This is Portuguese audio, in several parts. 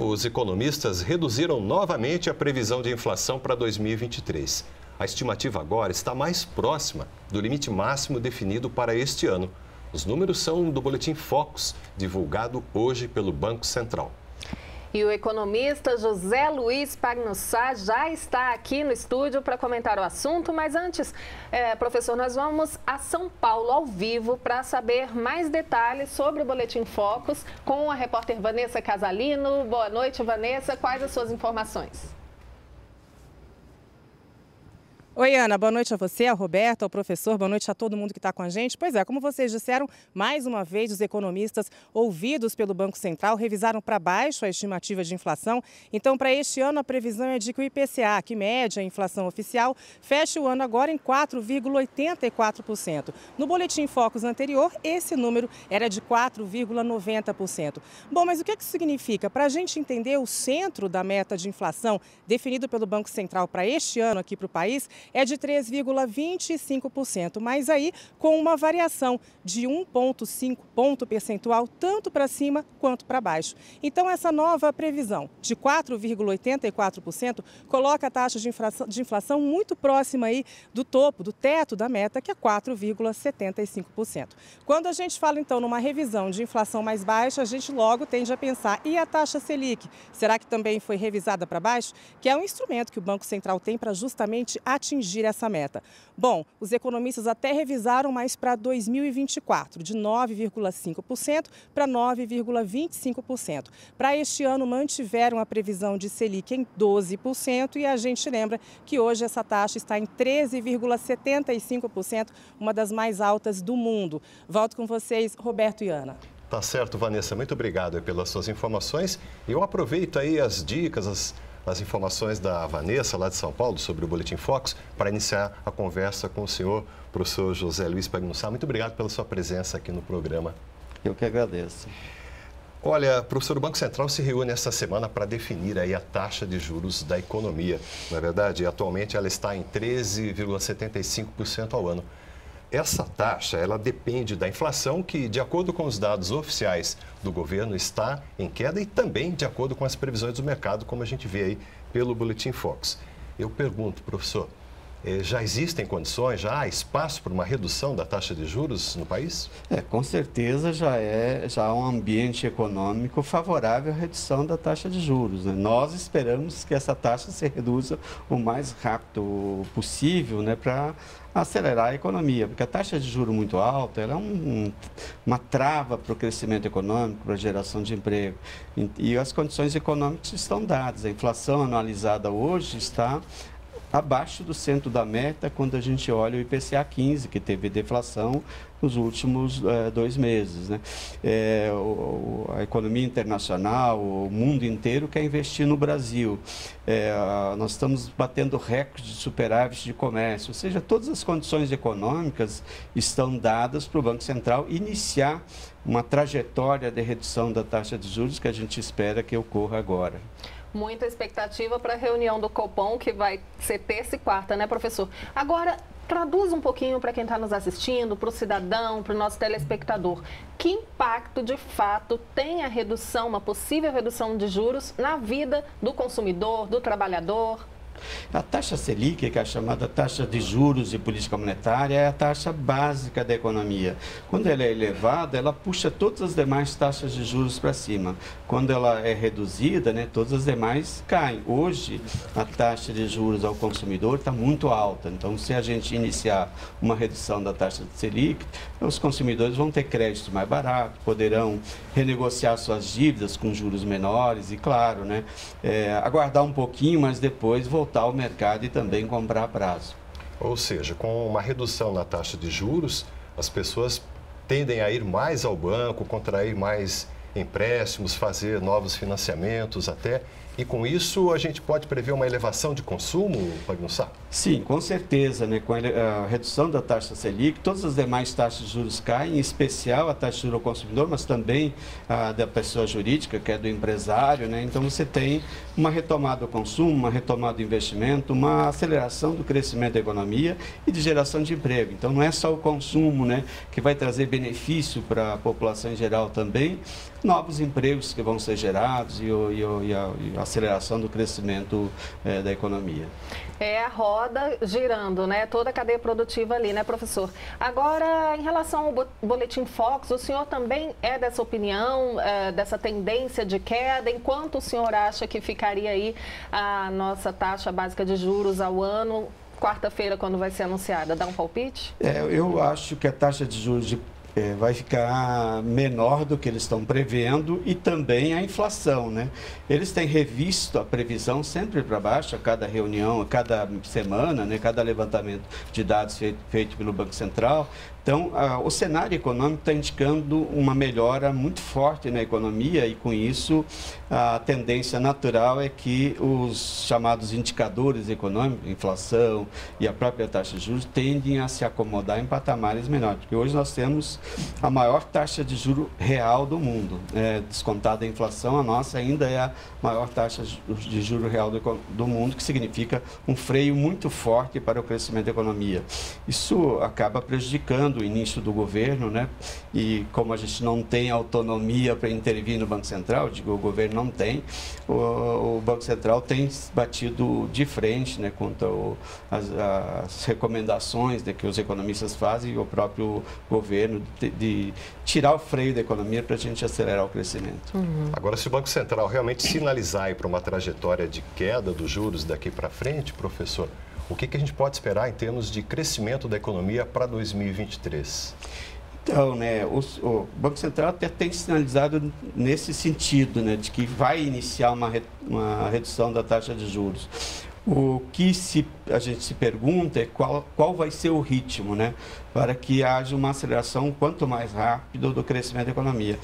Os economistas reduziram novamente a previsão de inflação para 2023. A estimativa agora está mais próxima do limite máximo definido para este ano. Os números são do Boletim Focus, divulgado hoje pelo Banco Central. E o economista José Luiz Pagnussá já está aqui no estúdio para comentar o assunto. Mas antes, professor, nós vamos a São Paulo ao vivo para saber mais detalhes sobre o Boletim Focus com a repórter Vanessa Casalino. Boa noite, Vanessa. Quais as suas informações? Oi, Ana, boa noite a você, ao Roberto, ao professor, boa noite a todo mundo que está com a gente. Pois é, como vocês disseram, mais uma vez os economistas ouvidos pelo Banco Central revisaram para baixo a estimativa de inflação. Então, para este ano, a previsão é de que o IPCA, que mede a inflação oficial, feche o ano agora em 4,84%. No Boletim Focus anterior, esse número era de 4,90%. Bom, mas o que isso significa? Para a gente entender o centro da meta de inflação definido pelo Banco Central para este ano aqui para o país, é de 3,25%, mas aí com uma variação de 1,5 ponto percentual, tanto para cima quanto para baixo. Então, essa nova previsão de 4,84% coloca a taxa de inflação muito próxima aí do topo, do teto da meta, que é 4,75%. Quando a gente fala, então, numa revisão de inflação mais baixa, a gente logo tende a pensar, e a taxa Selic? Será que também foi revisada para baixo? Que é um instrumento que o Banco Central tem para justamente atingir essa meta. Bom, os economistas até revisaram mais para 2024, de 9,5% para 9,25%. Para este ano, mantiveram a previsão de Selic em 12% e a gente lembra que hoje essa taxa está em 13,75%, uma das mais altas do mundo. Volto com vocês, Roberto e Ana. Tá certo, Vanessa. Muito obrigado pelas suas informações. Eu aproveito aí as dicas, as informações da Vanessa, lá de São Paulo, sobre o Boletim Focus, para iniciar a conversa com o senhor, professor José Luiz Pagnussá. Muito obrigado pela sua presença aqui no programa. Eu que agradeço. Olha, professor, o Banco Central se reúne esta semana para definir aí a taxa de juros da economia. Na verdade, atualmente ela está em 13,75% ao ano. Essa taxa, ela depende da inflação que, de acordo com os dados oficiais do governo, está em queda e também de acordo com as previsões do mercado, como a gente vê aí pelo Boletim Focus. Eu pergunto, professor, já existem condições, já há espaço para uma redução da taxa de juros no país? Com certeza já há um ambiente econômico favorável à redução da taxa de juros, né? Nós esperamos que essa taxa se reduza o mais rápido possível, né, para acelerar a economia, porque a taxa de juros muito alta ela é uma trava para o crescimento econômico, para a geração de emprego. E as condições econômicas estão dadas. A inflação anualizada hoje está abaixo do centro da meta quando a gente olha o IPCA 15, que teve deflação nos últimos 2 meses, né? A economia internacional, o mundo inteiro quer investir no Brasil. Nós estamos batendo recordes de superávit de comércio, ou seja, todas as condições econômicas estão dadas para o Banco Central iniciar uma trajetória de redução da taxa de juros que a gente espera que ocorra agora. Muita expectativa para a reunião do Copom, que vai ser terça e quarta, né, professor? Agora, traduz um pouquinho para quem está nos assistindo, para o cidadão, para o nosso telespectador. Que impacto, de fato, tem a redução, uma possível redução de juros na vida do consumidor, do trabalhador? A taxa Selic, que é a chamada taxa de juros de política monetária, é a taxa básica da economia. Quando ela é elevada, ela puxa todas as demais taxas de juros para cima. Quando ela é reduzida, né, todas as demais caem. Hoje, a taxa de juros ao consumidor está muito alta. Então, se a gente iniciar uma redução da taxa de Selic, os consumidores vão ter crédito mais barato, poderão renegociar suas dívidas com juros menores e, claro, né, aguardar um pouquinho, mas depois voltar ao mercado e também comprar a prazo. Ou seja, com uma redução na taxa de juros, as pessoas tendem a ir mais ao banco, contrair mais empréstimos, fazer novos financiamentos até. E com isso a gente pode prever uma elevação de consumo, Pagnussá? Sim, com certeza, né? Com a redução da taxa Selic, todas as demais taxas de juros caem, em especial a taxa de juros ao consumidor, mas também a da pessoa jurídica, que é do empresário, né? Então você tem uma retomada do consumo, uma retomada do investimento, uma aceleração do crescimento da economia e de geração de emprego. Então não é só o consumo, né, que vai trazer benefício para a população em geral também, novos empregos que vão ser gerados e a aceleração do crescimento da economia. É a roda girando, né? Toda a cadeia produtiva ali, né, professor? Agora, em relação ao Boletim Focus, o senhor também é dessa opinião, dessa tendência de queda? Enquanto o senhor acha que ficaria aí a nossa taxa básica de juros ao ano, quarta-feira, quando vai ser anunciada? Dá um palpite? Eu acho que a taxa de juros vai ficar menor do que eles estão prevendo e também a inflação, né? Eles têm revisto a previsão sempre para baixo, a cada reunião, a cada semana, né? Cada levantamento de dados feito pelo Banco Central. Então, o cenário econômico está indicando uma melhora muito forte na economia e, com isso, a tendência natural é que os chamados indicadores econômicos, inflação e a própria taxa de juros, tendem a se acomodar em patamares menores. Porque hoje nós temos a maior taxa de juros real do mundo. Descontada a inflação, a nossa ainda é a maior taxa de juros real do mundo, que significa um freio muito forte para o crescimento da economia. Isso acaba prejudicando o início do governo, né? E como a gente não tem autonomia para intervir no Banco Central, o governo não tem, o Banco Central tem batido de frente, né, contra as recomendações que os economistas fazem e o próprio governo de tirar o freio da economia para a gente acelerar o crescimento. Agora, se o Banco Central realmente sinalizar para uma trajetória de queda dos juros daqui para frente, professor, o que a gente pode esperar em termos de crescimento da economia para 2023? Então, né, o Banco Central até tem sinalizado nesse sentido, né, de que vai iniciar uma redução da taxa de juros. O que a gente se pergunta é qual vai ser o ritmo, né, para que haja uma aceleração quanto mais rápido do crescimento da economia.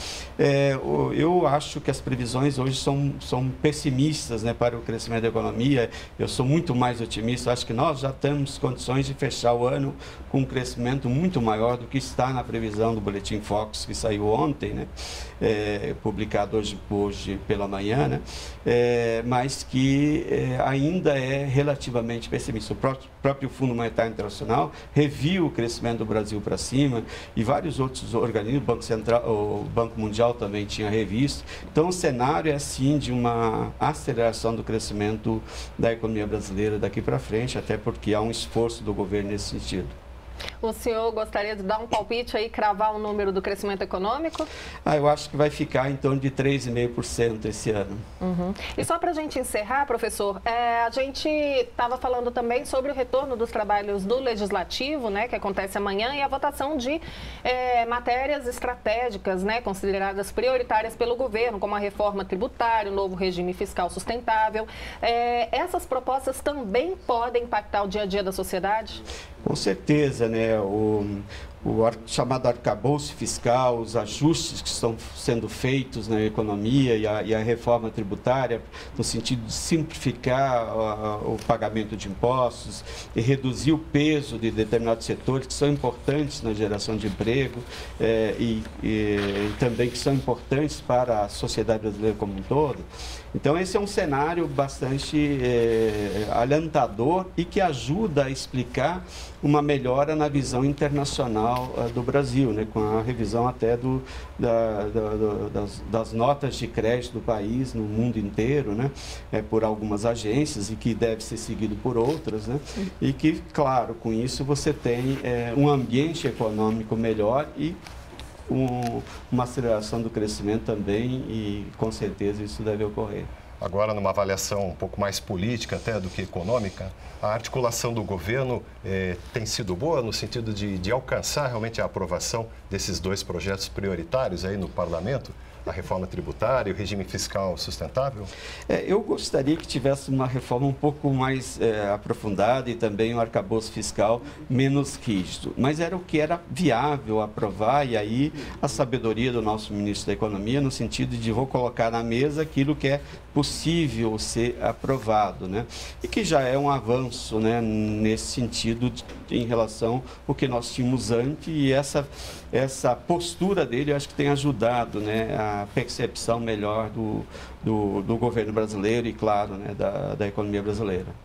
Eu acho que as previsões hoje são pessimistas, né, para o crescimento da economia. Eu sou muito mais otimista. Acho que nós já temos condições de fechar o ano com um crescimento muito maior do que está na previsão do Boletim Focus, que saiu ontem, né, publicado hoje pela manhã, né, mas que ainda é relativamente pessimista. O próprio Fundo Monetário Internacional reviu o crescimento do Brasil para cima e vários outros organismos, o Banco Mundial também tinha revisto. Então, o cenário é, assim, de uma aceleração do crescimento da economia brasileira daqui para frente, até porque há um esforço do governo nesse sentido. O senhor gostaria de dar um palpite aí, cravar o número do crescimento econômico? Eu acho que vai ficar em torno de 3,5% esse ano. E só para a gente encerrar, professor, a gente estava falando também sobre o retorno dos trabalhos do Legislativo, né, que acontece amanhã, e a votação de matérias estratégicas, né, consideradas prioritárias pelo governo, como a reforma tributária, o novo regime fiscal sustentável. Essas propostas também podem impactar o dia a dia da sociedade? Com certeza, né? O chamado arcabouço fiscal, os ajustes que estão sendo feitos na economia e a reforma tributária, no sentido de simplificar o pagamento de impostos e reduzir o peso de determinados setores que são importantes na geração de emprego e também que são importantes para a sociedade brasileira como um todo. Então, esse é um cenário bastante alentador e que ajuda a explicar uma melhora na visão internacional do Brasil, né, com a revisão até das notas de crédito do país no mundo inteiro, né, por algumas agências e que deve ser seguido por outras, né, e que, claro, com isso você tem um ambiente econômico melhor e uma aceleração do crescimento também e, com certeza, isso deve ocorrer. Agora, numa avaliação um pouco mais política até do que econômica, a articulação do governo tem sido boa no sentido de alcançar realmente a aprovação desses dois projetos prioritários aí no parlamento? A reforma tributária e o regime fiscal sustentável? Eu gostaria que tivesse uma reforma um pouco mais aprofundada e também um arcabouço fiscal menos rígido. Mas era o que era viável aprovar e aí a sabedoria do nosso ministro da Economia no sentido de vou colocar na mesa aquilo que é possível ser aprovado, né? E que já é um avanço, né, nesse sentido em relação ao que nós tínhamos antes e essa postura dele eu acho que tem ajudado, né, a percepção melhor do governo brasileiro e, claro, né, da economia brasileira.